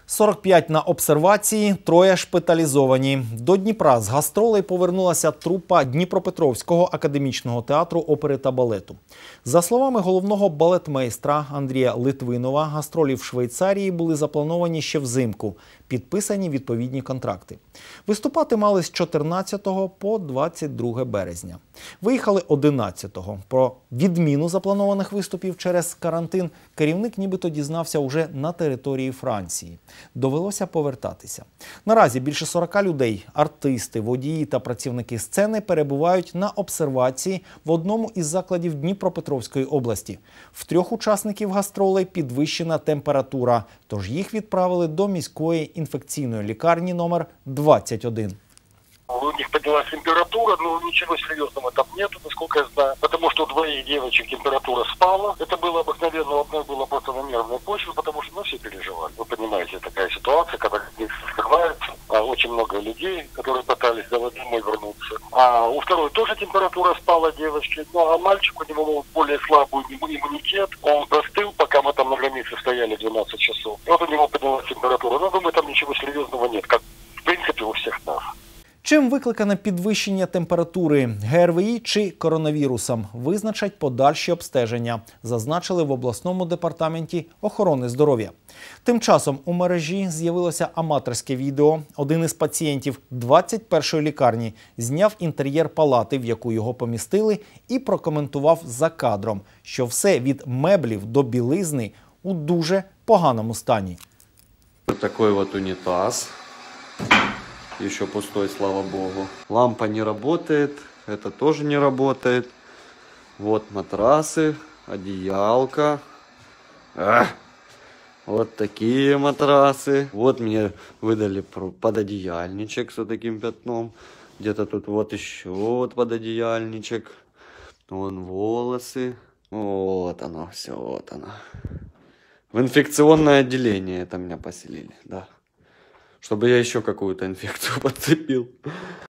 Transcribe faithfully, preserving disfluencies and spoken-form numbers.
сорок п'ять на обсервації, троє шпиталізовані. До Дніпра з гастролей повернулася трупа Дніпропетровського академічного театру опери та балету. За словами головного балетмейстра Андрія Литвинова, гастролі в Швейцарії були заплановані ще взимку. Підписані відповідні контракти. Виступати мали з чотирнадцятого по двадцять друге березня. Виїхали одинадцятого. Про відміну запланованих виступів через карантин керівник нібито дізнався уже на території Франції. Довелося повертатися. Наразі більше сорока людей – артисти, водії та працівники сцени – перебувають на обсервації в одному із закладів Дніпропетровської області. В трьох учасників гастролей підвищена температура, тож їх відправили до міської інфекційної лікарні номер двадцять один. У них поднялась температура, но ничего серьезного там нету, насколько я знаю. Потому что у двоих девочек температура спала. Это было обыкновенно, у одной было просто на нервной почве, потому что ну, все переживали. Вы понимаете, такая ситуация, когда их скрывается. А очень много людей, которые пытались домой вернуться. А у второй тоже температура спала девочки. Ну а мальчик, у него более слабый иммунитет. Он простыл, пока мы там на границе стояли двенадцать часов. И вот у него поднялась температура. Но думаю, там ничего серьезного нет, как в принципе у всех нас. Чим викликане підвищення температури – ГРВІ чи коронавірусом – визначать подальші обстеження, зазначили в обласному департаменті охорони здоров'я. Тим часом у мережі з'явилося аматорське відео. Один із пацієнтів двадцять першої лікарні зняв інтер'єр палати, в яку його помістили, і прокоментував за кадром, що все від меблів до білизни у дуже поганому стані. Ось такий от унітаз. Еще пустой, слава богу. Лампа не работает, это тоже не работает. Вот матрасы, одеялка. Ах! Вот такие матрасы. Вот мне выдали пододеяльничек с вот таким пятном. Где-то тут вот еще вот пододеяльничек. Вон волосы. Вот оно, все, вот оно. В инфекционное отделение это меня поселили, да. Чтобы я еще какую-то инфекцию подцепил.